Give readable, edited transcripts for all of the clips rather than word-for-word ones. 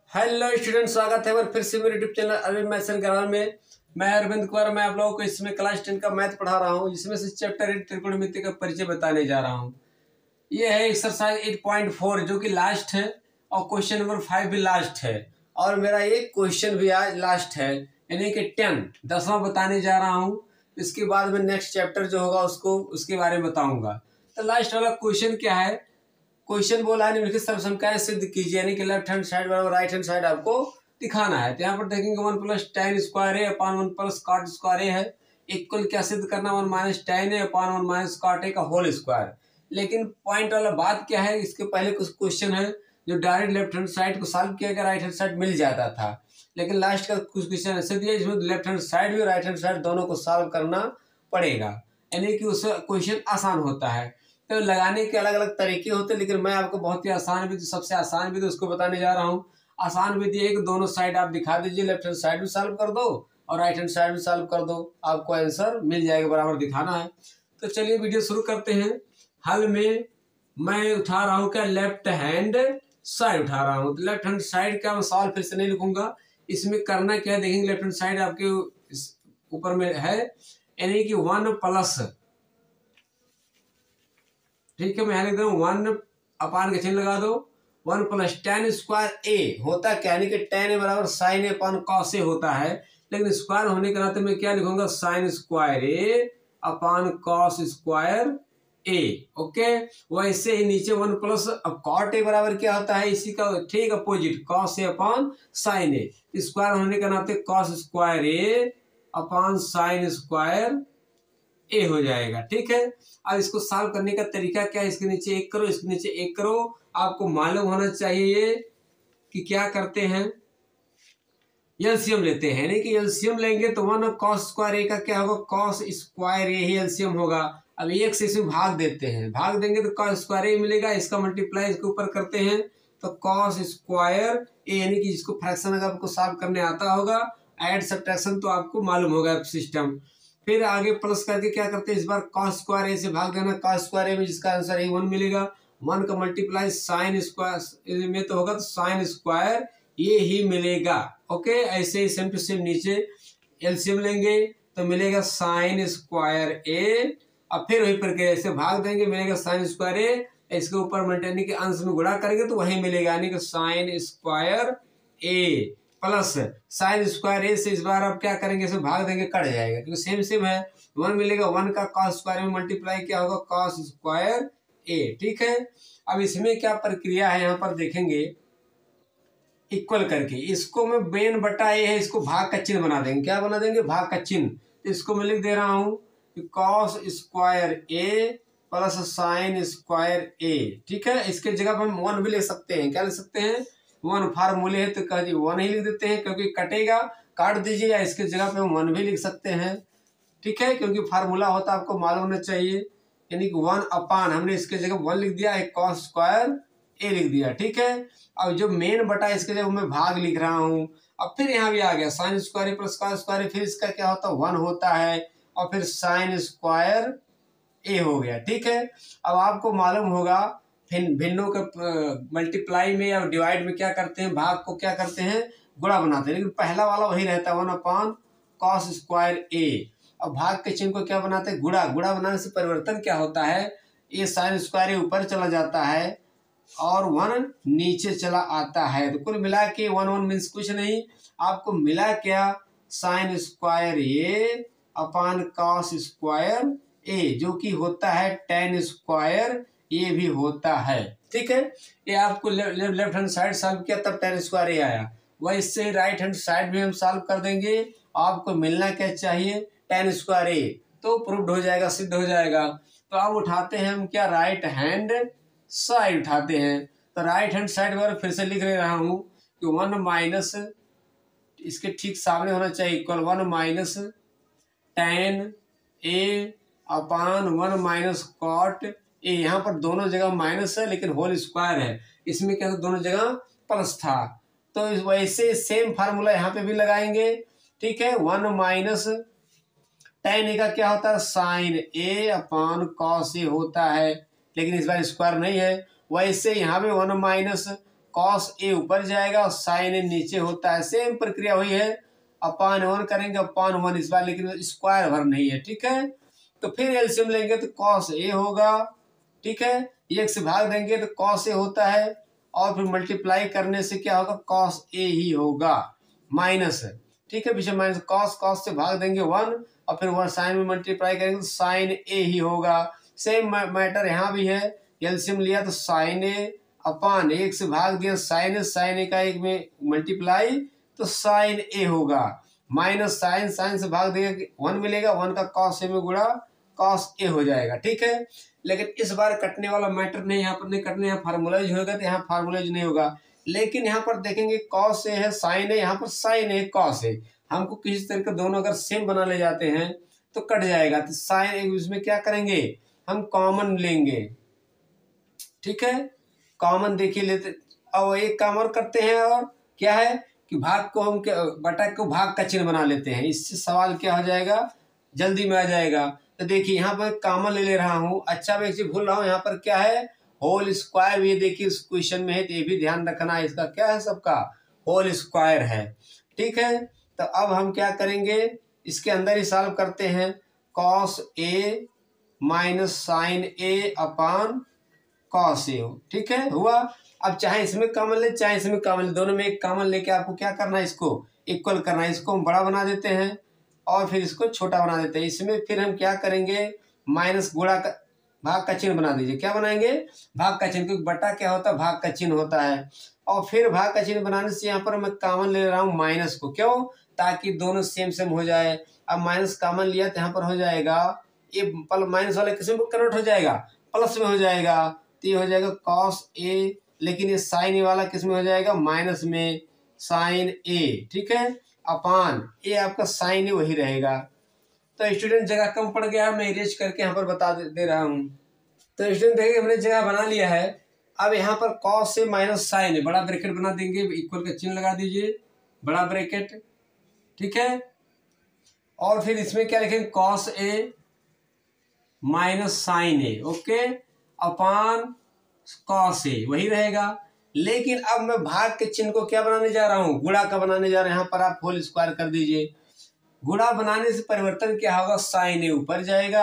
Hello student, स्वागत है फिर से मेरे YouTube channel Arvind maths and grammar में। मैं अरविंद कुमार, मैं आप लोगों को इसमें क्लास 10 का मैथ पढ़ा रहा हूँ, जिसमें से चैप्टर 8 त्रिकोणमिति का परिचय बताने जा रहा हूँ। ये है एक्सरसाइज 8.4 जो कि लास्ट है, और क्वेश्चन नंबर 5 भी लास्ट है, और मेरा एक क्वेश्चन भी आज लास्ट है, यानी कि 10वां बताने जा रहा हूँ। इसके बाद में नेक्स्ट चैप्टर जो होगा उसके बारे में बताऊंगा। तो लास्ट वाला क्वेश्चन क्या है? क्वेश्चन बोला है निम्नलिखित सर्वसंख्याएं सिद्ध कीजिए, यानी कि लेफ्ट हैंड साइड बराबर राइट हैंड साइड आपको दिखाना है। तो यहाँ पर देखेंगे 1 plus tan square A upon 1 plus cot square A है, इक्वल क्या सिद्ध करना 1 minus tan A upon 1 minus cot A का होल स्क्वायर। लेकिन पॉइंट वाला बात क्या है, इसके पहले कुछ क्वेश्चन है जो डायरेक्ट लेफ्ट हैंड साइड को सॉल्व किया गया, राइट हैंड साइड मिल जाता था। लेकिन लास्ट का कुछ क्वेश्चन ऐसे दिया जिसमें लेफ्ट हैंड साइड भी राइट हैंड साइड दोनों को सॉल्व करना पड़ेगा, यानी कि उससे क्वेश्चन आसान होता है। तो लगाने के अलग अलग तरीके होते हैं, लेकिन मैं आपको बहुत ही आसान विधि, सबसे आसान विधि उसको बताने जा रहा हूँ। आसान विधि है कि दोनों साइड आप दिखा दीजिए, लेफ्ट हैंड साइड भी सॉल्व कर दो और राइट हैंड साइड भी सॉल्व कर दो, आपको आंसर मिल जाएगा, बराबर दिखाना है। तो चलिए वीडियो शुरू करते हैं। हल में मैं उठा रहा हूँ क्या, लेफ्ट हैंड साइड उठा रहा हूँ। तो लेफ्ट हैंड साइड का मैं सवाल फिर से नहीं लिखूंगा, इसमें करना क्या है देखेंगे। लेफ्ट हैंड साइड आपके ऊपर में है, यानी कि 1 प्लस, ठीक है, मैं यहाँ लिख दे रहा हूँ 1 अपान का चिन्ह लगा दो, 1 प्लस tan स्क्वायर ए होता क्या, यानी कि tan ए बराबर साइन ए अपान कॉस ए होता है। लेकिन स्क्वायर होने के नाते मैं क्या लिखूंगा, sine square A upon cos square A. Okay, वैसे ही नीचे 1 प्लस, अब कॉट ए बराबर क्या होता है, इसी का ठीक opposite, cos A upon sine A. Square होने के नाते cos square A upon sine square A हो जाएगा। ठीक है, अब इसको सॉल्व करने का तरीका क्या है, इसके नीचे 1 करो, इसके नीचे 1 करो। आपको मालूम होना चाहिए कि क्या करते हैं, एलसीएम लेते हैं, यानी कि एलसीएम लेंगे तो 1 कॉस स्क्वायर ए का क्या होगा, कॉस स्क्वायर ए ही एलसीएम होगा। अब 1 से इसमें भाग देते हैं, भाग देंगे तो कॉस स्क्वायर ए मिलेगा, इसका मल्टीप्लाई इसके ऊपर करते हैं तो कॉस स्क्वायर ए, यानी कि जिसको फ्रैक्शन अगर आपको सॉल्व करने आता होगा, ऐड सब्ट्रैक्शन तो आपको मालूम होगा सिस्टम। फिर आगे प्लस करके क्या करते हैं, इस बार कॉस स्क्वायर ए से भाग देना, कॉस स्क्वायर ए में जिसका आंसर है 1 मिलेगा, 1 का मल्टीप्लाई साइन स्क्वायर में तो होगा, तो साइन स्क्वायर ये ही मिलेगा। ओके, ऐसे ही सेम टू सेम नीचे एलसीएम लेंगे तो मिलेगा साइन स्क्वायर ए, और फिर वही प्रक्रिया ऐसे भाग देंगे, मिलेगा साइन स्क्वायर ए, इसके ऊपर मल्टीप्लाई के अंश में गुणा करेंगे तो वही मिलेगा, यानी कि sine square A plus sine square A से इस बार आप क्या करेंगे, इसे भाग देंगे, कट जाएगा क्योंकि सेम सेम है। 1 मिलेगा, 1 का कॉस स्क्वायर में मल्टीप्लाई क्या होगा, कॉस स्क्वायर ए। ठीक है, अब इसमें क्या प्रक्रिया है, यहाँ पर देखेंगे इक्वल करके, इसको मैं बेन बटा ए है, इसको भाग का चिन्ह बना देंगे। क्या बना देंगे, भाग का चिन्ह। तो इसको मैं लिख दे रहा हूँ कि cos square A plus sine square A. ठीक है, इसके जगह पर हम 1 भी लिख सकते हैं। क्या लिख सकते हैं, 1 फार्मूले है तो कह 1 ही लिख देते हैं, क्योंकि कटेगा, काट दीजिए, या इसके जगह पे हम 1 भी लिख सकते हैं। ठीक है, क्योंकि फार्मूला होता है आपको मालूम होना चाहिए, यानी कि 1 अपान, हमने इसके जगह 1 लिख दिया, एक कॉस स्क्वायर ए लिख दिया। ठीक है, अब जो मेन बटा इसके जगह मैं भाग लिख रहा हूँ। अब फिर यहाँ भी आ गया sine square plus cos square, फिर इसका क्या होता है 1 होता है, और फिर साइन स्क्वायर ए हो गया। ठीक है, अब आपको मालूम होगा भिन्नों के मल्टीप्लाई में या डिवाइड में क्या करते हैं, भाग को क्या करते हैं, गुणा बनाते हैं, लेकिन पहला वाला वही रहता है 1 अपान कॉस स्क्वायर ए। अब भाग के चिन्ह को क्या बनाते हैं, गुणा। गुणा बनाने से परिवर्तन क्या होता है, ये साइन स्क्वायर ऊपर चला जाता है और 1 नीचे चला आता है। तो कुल मिला के 1 मीन्स कुछ नहीं, आपको मिला क्या, sine square A upon cos square A, जो कि होता है tan स्क्वायर ये भी होता है। ठीक है, ये आपको लेफ्ट हैंड साइड सॉल्व किया तब tan स्क्वायर ए आया, वैसे ही राइट हैंड साइड भी हम सॉल्व कर देंगे। आपको मिलना क्या चाहिए, tan स्क्वायर ए, तो प्रूव्ड हो जाएगा, सिद्ध हो जाएगा। तो अब उठाते हैं हम क्या, राइट हैंड साइड उठाते हैं। तो राइट हैंड साइड पर फिर से लिख रहा हूँ कि 1 माइनस, इसके ठीक सामने होना चाहिए, equal 1 minus tan A upon 1 minus cot A. यहाँ पर दोनों जगह माइनस है लेकिन होल स्क्वायर है, इसमें क्या था, दोनों जगह प्लस था, तो वैसे सेम फार्मूला यहाँ पे भी लगाएंगे। ठीक है, 1 माइनस tan ए का क्या होता है, साइन ए अपान कॉस ए होता है, लेकिन इस बार स्क्वायर नहीं है। वैसे यहाँ पे 1 माइनस कॉस ए ऊपर जाएगा और साइन ए नीचे होता है। सेम प्रक्रिया हुई है, अपान 1 करेंगे, अपान 1 इस बार, लेकिन स्क्वायर भर नहीं है, ठीक है। तो फिर एलसीएम लेंगे तो कॉस ए होगा, ठीक है, 1 से भाग देंगे तो कॉस ए होता है, और फिर मल्टीप्लाई करने से क्या होगा, कॉस ए ही होगा, माइनस है, ठीक है, पीछे माइनस, कॉस कॉस से भाग देंगे 1, और फिर 1 साइन में मल्टीप्लाई करेंगे तो साइन ए ही होगा। सेम मैटर यहाँ भी है, एलसीएम लिया तो साइन ए अपान 1 से भाग दिया साइन ए का 1 में मल्टीप्लाई तो साइन ए होगा, माइनस साइन से भाग देगा 1 मिलेगा, 1 का कॉस ए में गुणा कॉस ए हो जाएगा, ठीक है। लेकिन इस बार कटने वाला मैटर नहीं, यहाँ पर नहीं कटने, यहाँ फार्मूलाइज होगा तो यहाँ फार्मूलाइज नहीं होगा। लेकिन यहाँ पर देखेंगे कॉस ए है साइन ए, यहाँ पर साइन ए कॉस ए, हमको किसी तरह के दोनों अगर सेम बना ले जाते हैं तो कट जाएगा। तो साइन इसमें क्या करेंगे, हम कॉमन लेंगे, ठीक है, कॉमन देखिए लेते, और एक काम और करते हैं, और क्या है कि भाग को हम बटा को भाग का चिन्ह बना लेते हैं। इससे सवाल क्या हो जाएगा, जल्दी में आ जाएगा। तो देखिए यहाँ पर कॉमन ले रहा हूँ। अच्छा मैं एक चीज भूल रहा हूँ, यहाँ पर क्या है, होल स्क्वायर, ये देखिए इस क्वेश्चन में है तो ये भी ध्यान रखना है, इसका क्या है, सबका होल स्क्वायर है, ठीक है। तो अब हम क्या करेंगे, इसके अंदर ही सॉल्व करते हैं, cos A minus sine A upon cos A, ठीक है, हुआ। अब चाहे इसमें कॉमन ले चाहे इसमें कॉमन ले, दोनों में एक कॉमन लेके आपको क्या करना है, इसको इक्वल करना है। इसको हम बड़ा बना देते हैं और फिर इसको छोटा बना देते हैं। इसमें फिर हम क्या करेंगे, माइनस गुणा का भाग का चिन्ह बना दीजिए। क्या बनाएंगे, भाग का चिन्ह, क्योंकि बटा क्या होता है, भाग का चिन्ह होता है। और फिर भाग का चिन्ह बनाने से यहाँ पर मैं कॉमन ले रहा हूँ माइनस को, क्यों, ताकि दोनों सेम सेम हो जाए। अब माइनस कॉमन लिया तो यहाँ पर हो जाएगा, ये माइनस वाले किस में कन्वर्ट हो जाएगा, प्लस में हो जाएगा, तो ये हो जाएगा कॉस ए, लेकिन ये साइन ए वाला किस में हो जाएगा, माइनस में, साइन ए, ठीक है, अपान ए आपका साइन ए वही रहेगा। तो स्टूडेंट जगह कम पड़ गया, मैं इरेज करके यहाँ पर बता दे रहा हूँ। तो स्टूडेंट देखिए हमने जगह बना लिया है। अब यहाँ पर कॉस से माइनस साइन है, बड़ा ब्रैकेट बना देंगे, इक्वल का चिन्ह लगा दीजिए, बड़ा ब्रैकेट, ठीक है। और फिर इसमें क्या लिखेंगे, cos A minus sine A, okay, upon cos A वही रहेगा। लेकिन अब मैं भाग के चिन्ह को क्या बनाने जा रहा हूँ, गुणा का बनाने जा रहा हूँ। यहाँ पर आप होल स्क्वायर कर दीजिए। गुणा बनाने से परिवर्तन क्या होगा, साइन ए ऊपर जाएगा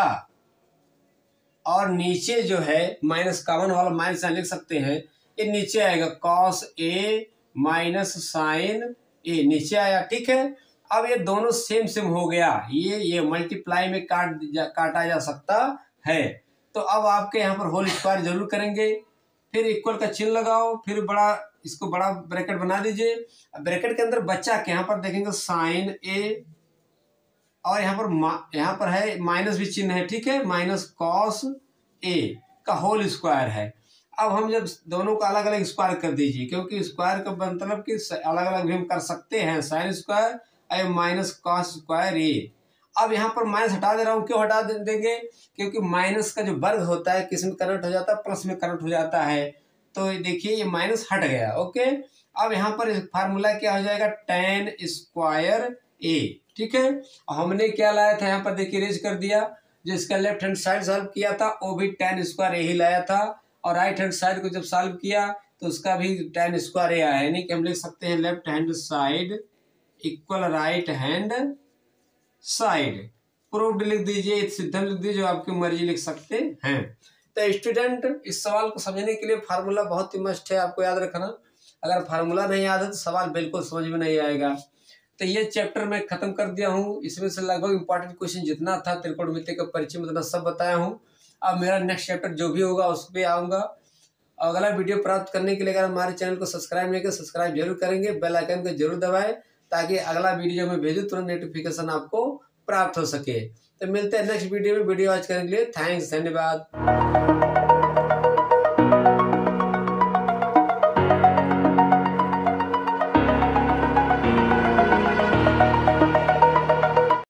और नीचे जो है माइनस कॉमन वाला माइनस लिख सकते हैं, ये नीचे आएगा, cos A minus sine A नीचे आया, ठीक है। अब ये दोनों सेम सेम हो गया, ये मल्टीप्लाई में काटा जा सकता है। तो अब आपके यहाँ पर होल स्क्वायर जरूर करेंगे, फिर इक्वल का चिन्ह लगाओ, फिर बड़ा इसको बड़ा ब्रैकेट बना दीजिए। ब्रैकेट के अंदर बच्चा के यहाँ पर देखेंगे साइन ए, और यहाँ पर है माइनस भी चिन्ह है, ठीक है, माइनस कॉस ए का होल स्क्वायर है। अब हम जब दोनों का अलग अलग स्क्वायर कर दीजिए, क्योंकि स्क्वायर का मतलब कि अलग अलग भी हम कर सकते हैं, साइन स्क्वायर और माइनस कॉस स्क्वायर ए। अब यहाँ पर माइनस हटा दे रहा हूँ, क्यों हटा देंगे, क्योंकि माइनस का जो वर्ग होता है किस में कन्वर्ट हो जाता है, प्लस में कन्वर्ट हो जाता है। तो देखिए ये माइनस हट गया, ओके। अब यहाँ पर फार्मूला क्या हो जाएगा, tan स्क्वायर ए, ठीक है। हमने क्या लाया था, यहाँ पर देखिए इरेज कर दिया, जिसका लेफ्ट हैंड साइड सॉल्व किया था वो भी tan स्क्वायर ए ही लाया था, और राइट हैंड साइड को जब सॉल्व किया तो उसका भी tan स्क्वायर ए आया। यानी कि हम लिख सकते हैं left hand side equal right hand side. Proved लिख दीजिए, सिद्धांत लिख दीजिए, जो आपकी मर्जी लिख सकते हैं। तो स्टूडेंट इस सवाल को समझने के लिए फार्मूला बहुत ही मस्ट है, आपको याद रखना। अगर फार्मूला नहीं याद है तो सवाल बिल्कुल समझ में नहीं आएगा। तो ये चैप्टर मैं खत्म कर दिया हूँ। इसमें से लगभग इंपॉर्टेंट क्वेश्चन जितना था त्रिकोणमिति का परिचय में सब बताया हूँ। अब मेरा नेक्स्ट चैप्टर जो भी होगा उस पर आऊँगा। अगला वीडियो प्राप्त करने के लिए अगर हमारे चैनल को सब्सक्राइब नहीं किया, सब्सक्राइब जरूर करेंगे, बेल आइकन को जरूर दबाएं, ताकि अगला वीडियो में भेजूँ तुरंत नोटिफिकेशन आपको प्राप्त हो सके। तो मिलते हैं नेक्स्ट वीडियो में। वीडियो वॉच करने के लिए थैंक्स, धन्यवाद।